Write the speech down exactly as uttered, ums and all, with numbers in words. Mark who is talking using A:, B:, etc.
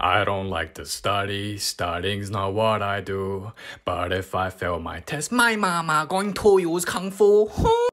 A: I don't like to study, studying's not what I do. But if I fail my test, my mama going to use Kung Fu.